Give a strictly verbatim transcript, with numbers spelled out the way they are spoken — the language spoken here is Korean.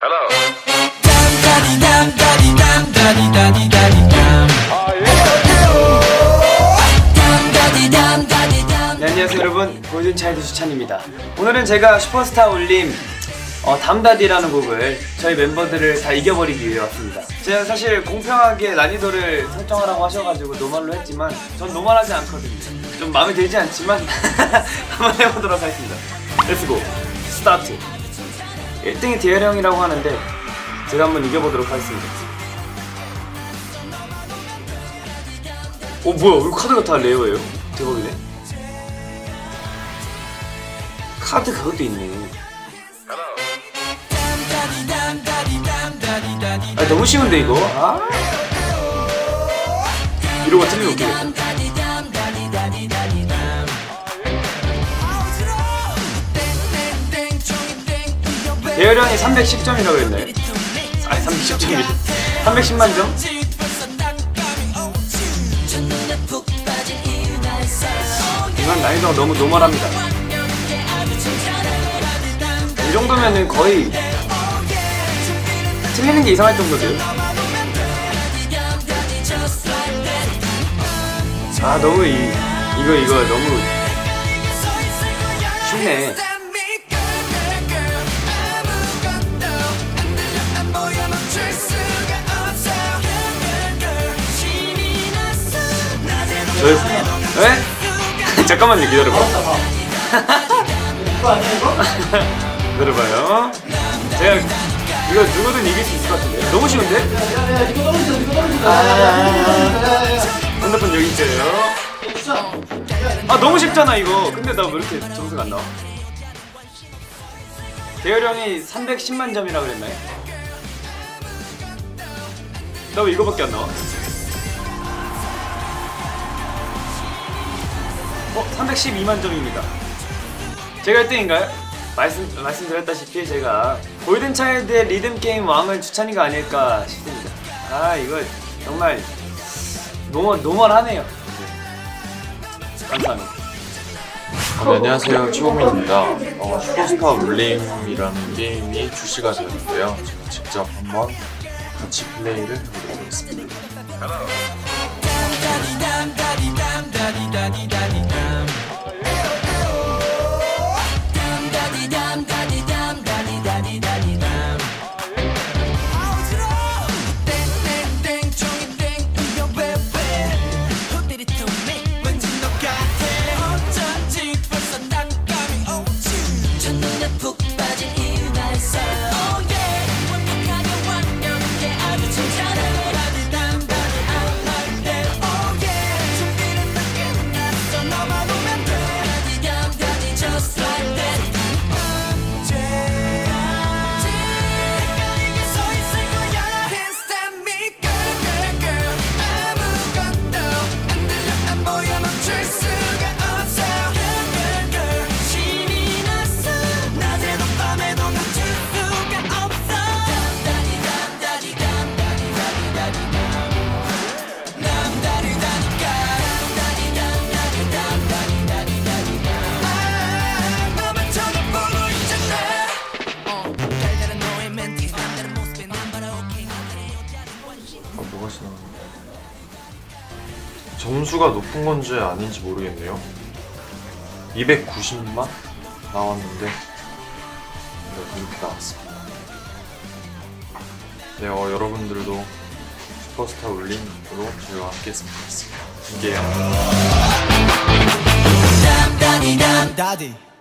Hello. 네, 안녕하세요 여러분, 골든차일드 주찬입니다. 오늘은 제가 슈퍼스타 올림 어, 담다디라는 곡을 저희 멤버들을 다 이겨버리기 위해 왔습니다. 제가 사실 공평하게 난이도를 설정하라고 하셔가지고 노말로 했지만 전 노말하지 않거든요. 좀 마음에 들지 않지만 한번 해보도록 하겠습니다. 렛츠고! 스타트! 일 등이 디엘 형이라고 하는데 제가 한번 이겨보도록 하겠습니다. 어 뭐야, 왜 카드가 다 레어예요? 대박이네. 카드 그것도 있네. 아 너무 쉬운데 이거? 아 이러고 틀리면 웃기겠다. 대열 형이 삼백십 점이라고 했나요? 아니 삼백십 점이 삼백십만 점? 이건 난이도가 너무 노멀합니다. 이 정도면은 거의 틀리는 게 이상할 정도세요. 아 너무 이 이거 이거 너무 쉽네. 저요? 에? 잠깐만요, 기다려봐. 기다려봐요. 제가 이거 누구든 이길 수 있을 것 같은데. 너무 쉬운데? 핸드폰 여기 있어요. 아 너무 쉽잖아 이거. 근데 나 왜 이렇게 점수가 안 나와? 대열 형이 삼백십만 점이라 그랬나요? 나 왜 이거밖에 안 나와? 어? 삼백십이만 점입니다. 제가 일 등인가요? 말씀, 말씀드렸다시피 제가 골든차일드의 리듬게임 왕은 주찬이가 아닐까 싶습니다. 아 이거 정말 노멀, 노멀하네요. 네. 감사합니다. 어, 네, 안녕하세요, 치호민입니다. 어, 슈퍼스타 올림이라는 게임이 출시가 되었는데요. 제가 직접 한번 같이 플레이를 해보도록 하겠습니다. 뭐가 지나가는데? 점수가 높은 건지 아닌지 모르겠네요. 이백구십만 나왔는데 이렇게 나왔습니다. 네, 어, 여러분들도 슈퍼스타 올림으로 저희와 함께 했으면 좋겠습니다. 함께해요.